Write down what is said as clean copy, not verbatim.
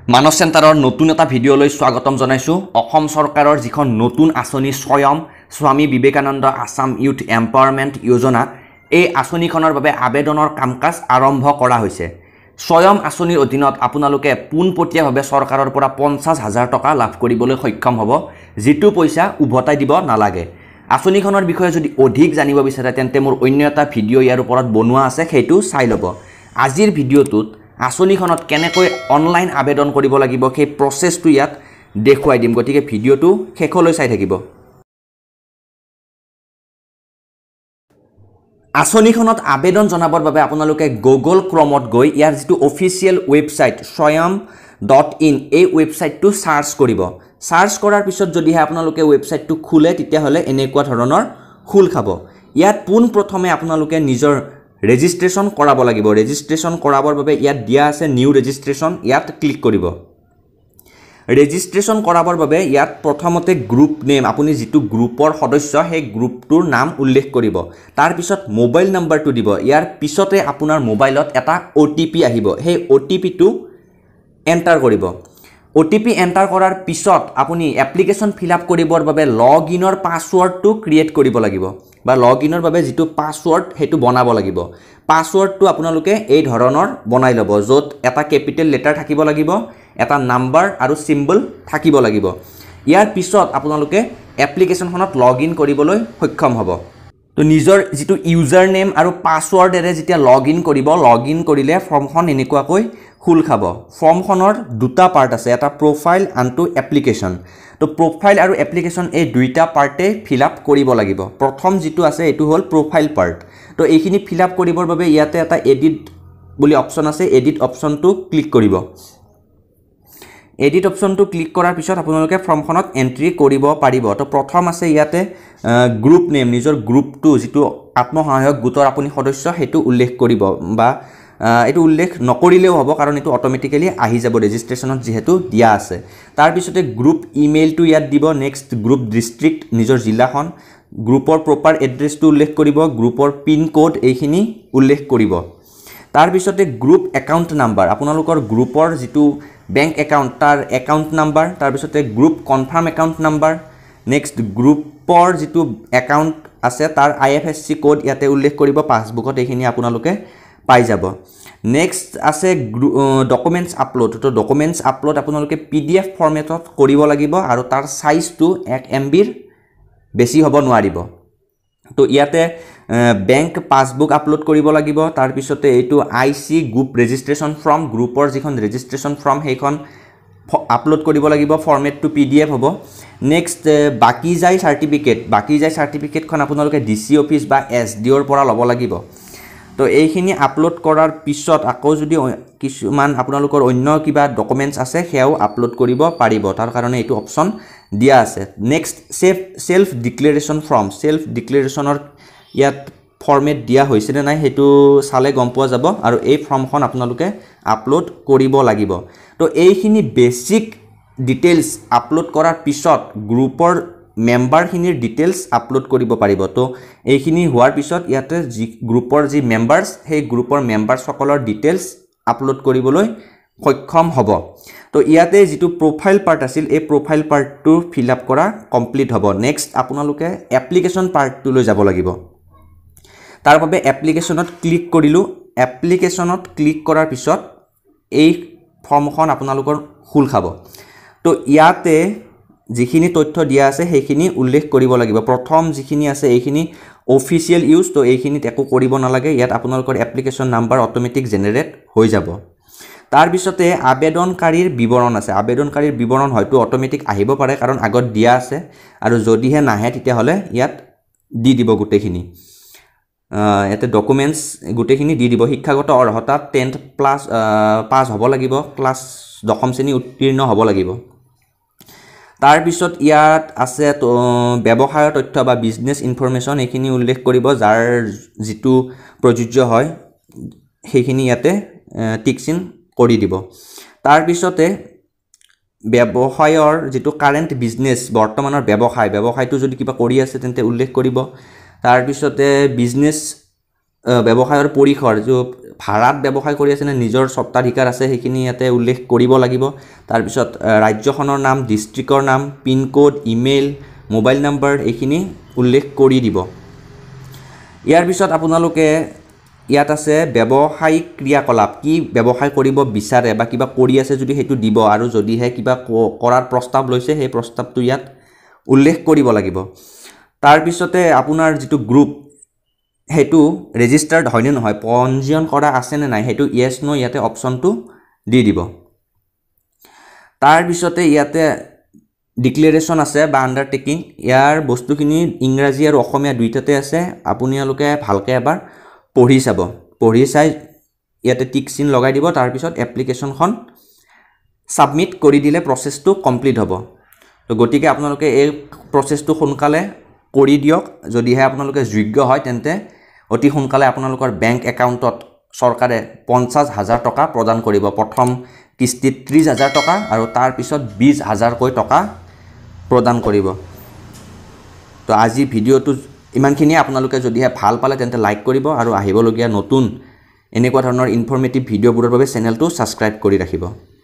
মানৱ চেণ্টাৰৰ নতুন এটা ভিডিঅ'লৈ স্বাগতম জনাইছো। অসম চৰকাৰৰ যিখন নতুন আঁচনি স্বয়ম স্বামী বিবেকানন্দ আসাম ইউথ এম্পাৱাৰমেণ্ট যোজনা এই আঁচনিখনৰ বাবে আবেদনৰ কামকাজ আৰম্ভ কৰা হৈছে। স্বয়ম আঁচনিৰ অধীনত আপোনালোকে পোনপটীয়াভাৱে চৰকাৰৰ পৰা 50,000 টকা লাভ কৰিবলৈ সক্ষম হ'ব, যিটো পইচা উভতাই দিব নালাগে। আঁচনিখনৰ বিষয়ে যদি অধিক জানিব বিচাৰে তেন্তে মোৰ অন্য এটা ভিডিঅ' ইয়াৰ ওপৰত বনোৱা আছে, সেইটো চাই ল'ব। আজিৰ ভিডিঅ'টোত আঁচনিখনত কেনেকৈ অনলাইন আবেদন কৰিব লাগিব সেই প্ৰচেছটো ইয়াত দেখুৱাই দিম, গতিকে ভিডিঅ'টো শেষলৈ চাই থাকিব। আঁচনিখনত আবেদন জনাবৰ বাবে আপোনালোকে গুগল ক্ৰমত গৈ ইয়াৰ যিটো অফিচিয়েল ৱেবছাইট swyam.in এই ৱেবছাইটটো সাৰ্চ কৰিব। সাৰ্চ কৰাৰ পিছত যদিহে আপোনালোকে ৱেবছাইটটো খোলে তেতিয়াহ'লে এনেকুৱা ধৰণৰ খোল খাব। ইয়াত পোনপ্ৰথমে আপোনালোকে নিজৰ ৰেজিষ্ট্ৰেশ্যন কৰাব লাগিব। ৰেজিষ্ট্ৰেশ্যন কৰাবৰ বাবে ইয়াত দিয়া আছে নিউ ৰেজিষ্ট্ৰেশ্যন, ইয়াত ক্লিক কৰিব। ৰেজিষ্ট্ৰেশ্যন কৰাবৰ বাবে ইয়াত প্ৰথমতে গ্ৰুপ নেম, আপুনি যিটো গ্ৰুপৰ সদস্য সেই গ্ৰুপটোৰ নাম উল্লেখ কৰিব। তাৰ পিছত মোবাইল নাম্বাৰটো দিব। ইয়াৰ পিছতে আপোনাৰ মোবাইলত এটা OTP আহিব, সেই OTPটো এণ্টাৰ কৰিব। OTP এণ্টাৰ কৰাৰ পিছত আপুনি এপ্লিকেশ্যন ফিল আপ কৰিবৰ বাবে লগ ইনৰ পাছৱৰ্ডটো ক্ৰিয়েট কৰিব লাগিব, বা লগ ইনৰ বাবে যিটো পাছৱৰ্ড সেইটো বনাব লাগিব। পাছৱৰ্ডটো আপোনালোকে এই ধৰণৰ বনাই ল'ব, য'ত এটা কেপিটেল লেটাৰ থাকিব লাগিব, এটা নাম্বাৰ আৰু চিম্বল থাকিব লাগিব। ইয়াৰ পিছত আপোনালোকে এপ্লিকেশ্যনখনত লগ ইন কৰিবলৈ সক্ষম হ'ব। তো নিজৰ যিটো ইউজাৰ নেম আৰু পাছৱৰ্ডেৰে যেতিয়া লগ ইন কৰিব, লগ ইন কৰিলে ফৰ্মখন এনেকুৱাকৈ খোল খাব। ফৰ্মখনৰ দুটা পাৰ্ট আছে, এটা প্ৰফাইল আনটো এপ্লিকেশ্যন। তো প্ৰফাইল আৰু এপ্লিকেশ্যন এই দুইটা পাৰ্টেই ফিল আপ কৰিব লাগিব। প্ৰথম যিটো আছে এইটো হ'ল প্ৰফাইল পাৰ্ট। তো এইখিনি ফিল আপ কৰিবৰ বাবে ইয়াতে এটা এডিট বুলি অপশ্যন আছে, এডিট অপশ্যনটো ক্লিক কৰিব। এডিট অপশ্যনটো ক্লিক কৰাৰ পিছত আপোনালোকে ফৰ্মখনত এণ্ট্ৰি কৰিব পাৰিব। তো প্ৰথম আছে ইয়াতে গ্ৰুপ নেম, নিজৰ গ্ৰুপটো যিটো আত্মসহায়ক গোটৰ আপুনি সদস্য সেইটো উল্লেখ কৰিব, বা এইটো উল্লেখ নকৰিলেও হ'ব কাৰণ এইটো অট'মেটিকেলি আহি যাব ৰেজিষ্ট্ৰেশ্যনত যিহেতু দিয়া আছে। তাৰপিছতে গ্ৰুপ ইমেইলটো ইয়াত দিব। নেক্সট গ্ৰুপ ডিষ্ট্ৰিক্ট, নিজৰ জিলাখন, গ্ৰুপৰ প্ৰপাৰ এড্ৰেছটো উল্লেখ কৰিব, গ্ৰুপৰ পিন কোড এইখিনি উল্লেখ কৰিব। তাৰপিছতে গ্ৰুপ একাউণ্ট নাম্বাৰ, আপোনালোকৰ গ্ৰুপৰ যিটো বেংক একাউণ্ট তাৰ একাউণ্ট নাম্বাৰ, তাৰপিছতে group confirm account number, next গ্ৰুপৰ যিটো একাউণ্ট আছে তাৰ IFSC কোড ইয়াতে উল্লেখ কৰিব, পাছবুকত এইখিনি আপোনালোকে পাই যাব। নেক্সট আছে ডকুমেণ্টছ আপলোড। তো ডকুমেণ্টছ আপলোড আপোনালোকে PDF ফৰ্মেটত কৰিব লাগিব আৰু তাৰ চাইজটো 1 MBৰ বেছি হ'ব নোৱাৰিব। তো ইয়াতে বেংক পাছবুক আপলোড কৰিব লাগিব। তাৰপিছতে এইটো IC গ্ৰুপ ৰেজিষ্ট্ৰেশ্যন ফৰ্ম, গ্ৰুপৰ যিখন ৰেজিষ্ট্ৰেশ্যন ফৰ্ম সেইখন আপলোড কৰিব লাগিব, ফৰ্মেটটো PDF হ'ব। নেক্সট বাকী যায় চাৰ্টিফিকেট, বাকী যায় চাৰ্টিফিকেটখন আপোনালোকে DC অফিচ বা SDOৰ পৰা ল'ব লাগিব। তো এইখিনি আপলোড কৰাৰ পিছত আকৌ যদি কিছুমান আপোনালোকৰ অন্য কিবা ডকুমেণ্টছ আছে সেয়াও আপলোড কৰিব পাৰিব, তাৰ কাৰণে এইটো অপশ্যন দিয়া আছে। Next self declaration form, self ডিক্লেৰেশ্যনৰ ইয়াত ফৰ্মেট দিয়া হৈছেনে নাই সেইটো চালে গম পোৱা যাব, আৰু এই ফৰ্মখন আপোনালোকে আপলোড কৰিব লাগিব। তো এইখিনি বেছিক ডিটেইলছ আপলোড কৰাৰ পিছত গ্ৰুপৰ মেম্বাৰখিনিৰ ডিটেইলছ আপলোড কৰিব পাৰিব। তো এইখিনি হোৱাৰ পিছত ইয়াতে যি গ্ৰুপৰ যি মেম্বাৰ্ছ সেই গ্ৰুপৰ মেম্বাৰ্ছসকলৰ ডিটেইলছ আপলোড কৰিবলৈ সক্ষম হ'ব। তো ইয়াতে যিটো প্ৰফাইল পাৰ্ট আছিল এই প্ৰফাইল পাৰ্টটো ফিল আপ কৰা কমপ্লিট হ'ব। নেক্সট আপোনালোকে এপ্লিকেশ্যন পাৰ্টটোলৈ যাব লাগিব। তাৰ বাবে এপ্লিকেশ্যনত ক্লিক কৰিলোঁ। এপ্লিকেশ্যনত ক্লিক কৰাৰ পিছত এই ফৰ্মখন আপোনালোকৰ খোল খাব। তো ইয়াতে যিখিনি তথ্য দিয়া আছে সেইখিনি উল্লেখ কৰিব লাগিব। প্ৰথম যিখিনি আছে এইখিনি অফিচিয়েল ইউজ, তো এইখিনিত একো কৰিব নালাগে। ইয়াত আপোনালোকৰ এপ্লিকেশ্যন নাম্বাৰ অট'মেটিক জেনেৰেট হৈ যাব। তাৰপিছতে আবেদনকাৰীৰ বিৱৰণ আছে। আবেদনকাৰীৰ বিৱৰণ হয়তো অট'মেটিক আহিব পাৰে কাৰণ আগত দিয়া আছে, আৰু যদিহে নাহে তেতিয়াহ'লে ইয়াত দি দিব গোটেইখিনি। ইয়াতে ডকুমেণ্টছ গোটেইখিনি দি দিব। শিক্ষাগত অৰ্হতা 10th পাছ হ'ব লাগিব, ক্লাছ 10ম শ্ৰেণী উত্তীৰ্ণ হ'ব লাগিব। তাৰপিছত ইয়াত আছে ব্যৱসায়ৰ তথ্য বা বিজনেছ ইনফৰমেশ্যন, এইখিনি উল্লেখ কৰিব, যাৰ যিটো প্ৰযোজ্য হয় সেইখিনি ইয়াতে টিক চিন কৰি দিব। তাৰপিছতে ব্যৱসায়ৰ যিটো কাৰেণ্ট বিজনেছ, বৰ্তমানৰ ব্যৱসায়টো যদি কিবা কৰি আছে তেন্তে উল্লেখ কৰিব। তাৰপিছতে বিজনেছ ব্যৱসায়ৰ পৰিসৰ, ভাড়াত ব্যৱসায় কৰি আছে নে নিজৰ স্বত্বাধিকাৰ আছে সেইখিনি ইয়াতে উল্লেখ কৰিব লাগিব তাৰ পিছত ৰাজ্যখনৰ নাম ডিস্ট্ৰিক্টৰ নাম pin code email mobile number এইখিনি উল্লেখ কৰি দিব ইয়াৰ পিছত আপোনালোকে ইয়াত আছে ব্যৱসায়িক ক্ৰিয়াকলাপ কি ব্যৱসায় কৰিব বিচাৰে বা কিবা কৰি আছে যদি হেতু দিব আৰু যদিহে কিবা কৰাৰ প্ৰস্তাৱ লৈছে সেই প্ৰস্তাৱটো ইয়াত উল্লেখ কৰিব লাগিব তাৰ পিছতে আপোনাৰ যেটো গ্ৰুপ হেতু ৰেজিষ্টাৰ্ড হয়নে নহয় পঞ্জীয়ন কৰা আছে নে নাই হেতু ইয়েস নো ইয়াতে অপচনটো দি দিব তাৰ পিছতে ইয়াতে ডিক্লেৰেশ্যন আছে বা আন্ডাৰটেকিং ইয়াৰ বস্তুখিনি ইংৰাজী আৰু অসমীয়া দুইটাতে আছে আপুনিয়ালোকে ভালকে এবাৰ পঢ়ি চাব পঢ়ি চাই ইয়াতে টিক চিন লগাই দিব তাৰ পিছত এপ্লিকেশনখন সাবমিট কৰি দিলে প্ৰসেসটো কমপ্লিট হ'ব তো গতিকে আপোনালোকে এই প্ৰসেসটো সোনকালে কৰি দিয়ক যদিহে আপোনালোকে যোগ্য হয় তেন্তে অতি সোনকালে আপোনালোকৰ বেংক একাউণ্টত চৰকাৰে 50,000 টকা প্ৰদান কৰিব প্ৰথম কিস্তিত 30,000 টকা আৰু তাৰ পিছত 20,000 কৈ টকা প্ৰদান কৰিব তো আজি ভিডিওটো ইমানখিনি আপোনালোকে যদিহে ভাল পালে তেন্তে লাইক কৰিব আৰু আহিবলগীয়া নতুন এনেকুৱা ধৰণৰ ইনফৰমেটিভ ভিডিওবোৰৰ বাবে চেনেলটো সাবস্ক্ৰাইব কৰি ৰাখিব